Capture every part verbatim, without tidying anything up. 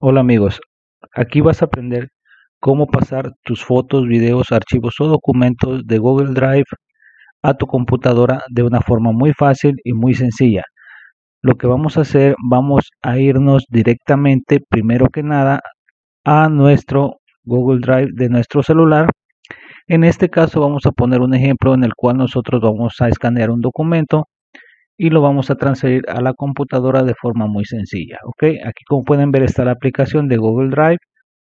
Hola amigos, aquí vas a aprender cómo pasar tus fotos, videos, archivos o documentos de Google Drive a tu computadora de una forma muy fácil y muy sencilla. Lo que vamos a hacer, vamos a irnos directamente, primero que nada, a nuestro Google Drive de nuestro celular. En este caso vamos a poner un ejemplo en el cual nosotros vamos a escanear un documento y lo vamos a transferir a la computadora de forma muy sencilla. Ok, aquí como pueden ver está la aplicación de Google Drive.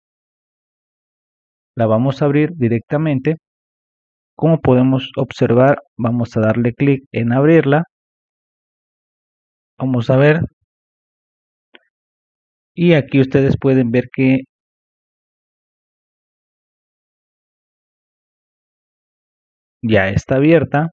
La vamos a abrir directamente. Como podemos observar, vamos a darle clic en abrirla. Vamos a ver. Y aquí ustedes pueden ver que ya está abierta.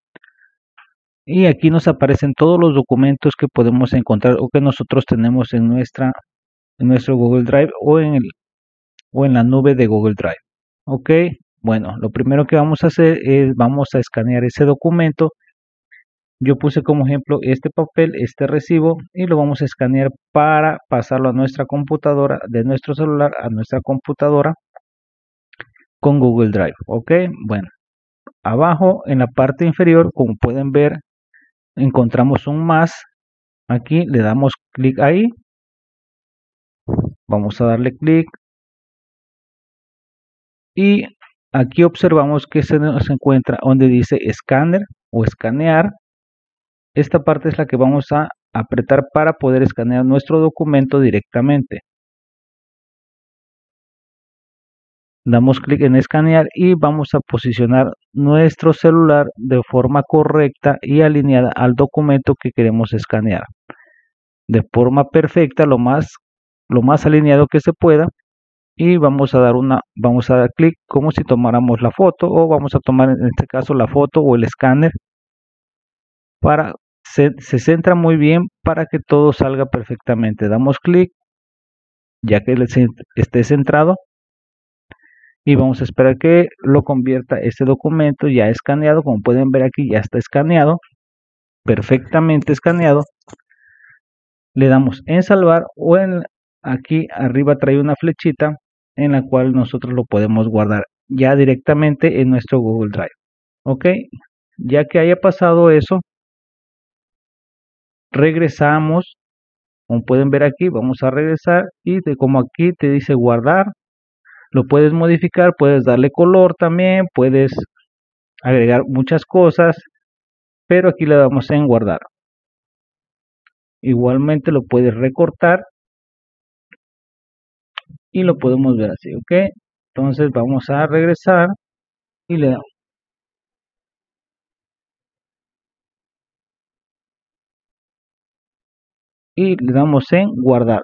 Y aquí nos aparecen todos los documentos que podemos encontrar o que nosotros tenemos en nuestra en nuestro Google Drive o en el o en la nube de Google Drive. Ok, bueno, lo primero que vamos a hacer es vamos a escanear ese documento. Yo puse como ejemplo este papel, este recibo, y lo vamos a escanear para pasarlo a nuestra computadora, de nuestro celular a nuestra computadora con Google Drive. Ok, bueno, abajo en la parte inferior, como pueden ver, encontramos un más. Aquí le damos clic ahí. Vamos a darle clic. Y aquí observamos que se nos encuentra donde dice escáner o escanear. Esta parte es la que vamos a apretar para poder escanear nuestro documento directamente. Damos clic en escanear y vamos a posicionar nuestro celular de forma correcta y alineada al documento que queremos escanear. De forma perfecta, lo más, lo más alineado que se pueda. Y vamos a dar una, vamos a dar clic como si tomáramos la foto, o vamos a tomar en este caso la foto o el escáner. Para se, se centra muy bien para que todo salga perfectamente. Damos clic ya que esté centrado. Y vamos a esperar que lo convierta este documento ya escaneado. Como pueden ver aquí ya está escaneado, perfectamente escaneado. Le damos en salvar o en aquí arriba trae una flechita en la cual nosotros lo podemos guardar ya directamente en nuestro Google Drive. Ok, ya que haya pasado eso, regresamos. Como pueden ver aquí, vamos a regresar y de como aquí te dice guardar, lo puedes modificar, puedes darle color también, puedes agregar muchas cosas, pero aquí le damos en guardar. Igualmente lo puedes recortar y lo podemos ver así, ok. Entonces vamos a regresar y le damos y le damos en guardar.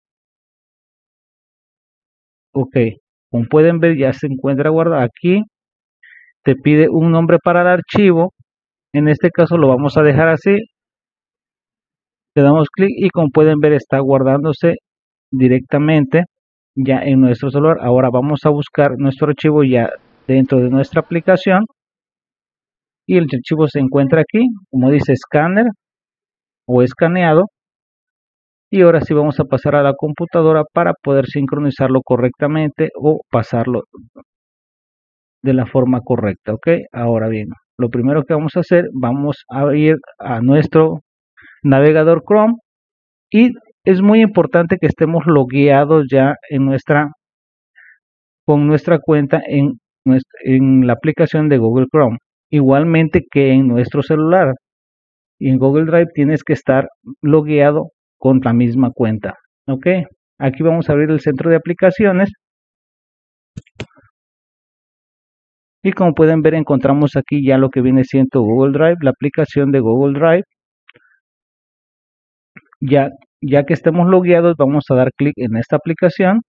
Ok, como pueden ver ya se encuentra guardado. Aquí te pide un nombre para el archivo. En este caso lo vamos a dejar así. Le damos clic y como pueden ver está guardándose directamente ya en nuestro celular. Ahora vamos a buscar nuestro archivo ya dentro de nuestra aplicación. Y el archivo se encuentra aquí, como dice escáner o escaneado. Y ahora sí vamos a pasar a la computadora para poder sincronizarlo correctamente o pasarlo de la forma correcta. Ok, ahora bien, lo primero que vamos a hacer, vamos a ir a nuestro navegador Chrome. Y es muy importante que estemos logueados ya en nuestra con nuestra cuenta en, en la aplicación de Google Chrome, igualmente que en nuestro celular. Y en Google Drive tienes que estar logueado con la misma cuenta. Ok, aquí vamos a abrir el centro de aplicaciones. Y como pueden ver, encontramos aquí ya lo que viene siendo Google Drive, la aplicación de Google Drive. Ya, ya que estemos logueados, vamos a dar clic en esta aplicación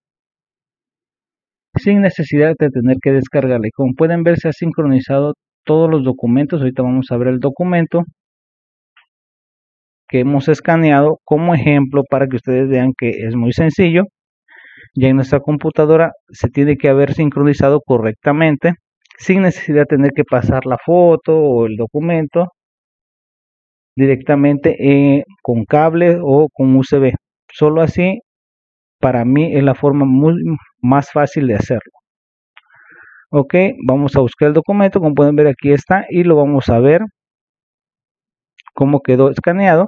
sin necesidad de tener que descargarla. Y como pueden ver, se ha sincronizado todos los documentos. Ahorita vamos a ver el documento que hemos escaneado como ejemplo para que ustedes vean que es muy sencillo. Ya en nuestra computadora se tiene que haber sincronizado correctamente sin necesidad de tener que pasar la foto o el documento directamente eh, con cable o con U S B. Solo así para mí es la forma muy más fácil de hacerlo. Ok, vamos a buscar el documento, como pueden ver aquí está, y lo vamos a ver cómo quedó escaneado.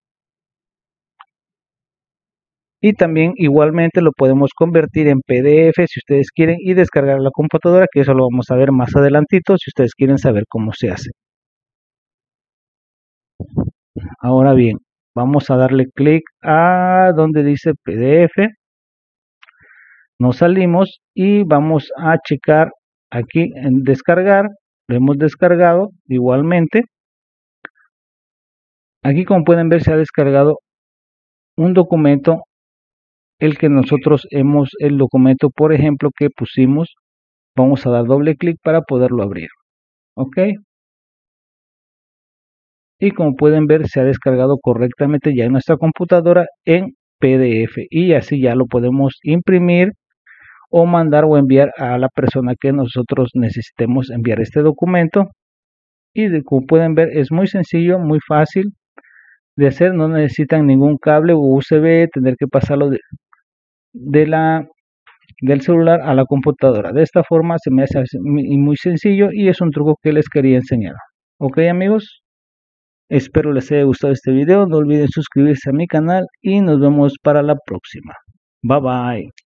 Y también igualmente lo podemos convertir en P D F si ustedes quieren y descargar a la computadora, que eso lo vamos a ver más adelantito si ustedes quieren saber cómo se hace. Ahora bien, vamos a darle clic a donde dice P D F. Nos salimos y vamos a checar aquí en descargar. Lo hemos descargado igualmente. Aquí, como pueden ver, se ha descargado un documento, el que nosotros hemos, el documento por ejemplo que pusimos. Vamos a dar doble clic para poderlo abrir. Ok, y como pueden ver, se ha descargado correctamente ya en nuestra computadora en P D F, y así ya lo podemos imprimir o mandar o enviar a la persona que nosotros necesitemos enviar este documento. Y de, como pueden ver, es muy sencillo, muy fácil de hacer. No necesitan ningún cable U S B, tener que pasarlo de, de la del celular a la computadora. De esta forma se me hace muy, muy sencillo, y es un truco que les quería enseñar. Ok, amigos, espero les haya gustado este video. No olviden suscribirse a mi canal y nos vemos para la próxima. Bye bye.